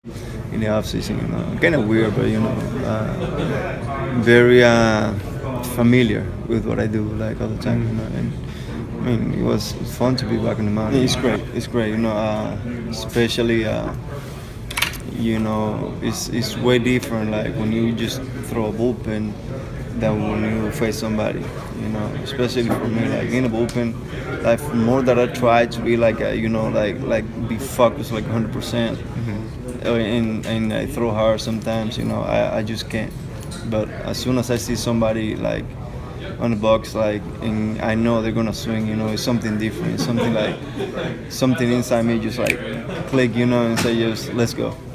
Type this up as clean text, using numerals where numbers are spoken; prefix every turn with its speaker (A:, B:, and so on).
A: in the off season. You know, kind of weird, but very familiar with what I do, like all the time. You know, and I mean, it was fun to be back in the mountain. It's great. It's great. You know, especially. You know, it's way different. Like when you just throw a bullpen than when you face somebody. You know, especially for me, like in a bullpen, like more that I try to be like like be focused like 100%. And I throw hard sometimes. You know, I just can't. But as soon as I see somebody like on the box, like, and I know they're gonna swing, you know, it's something different. It's something like something inside me just like click, you know, and say just let's go.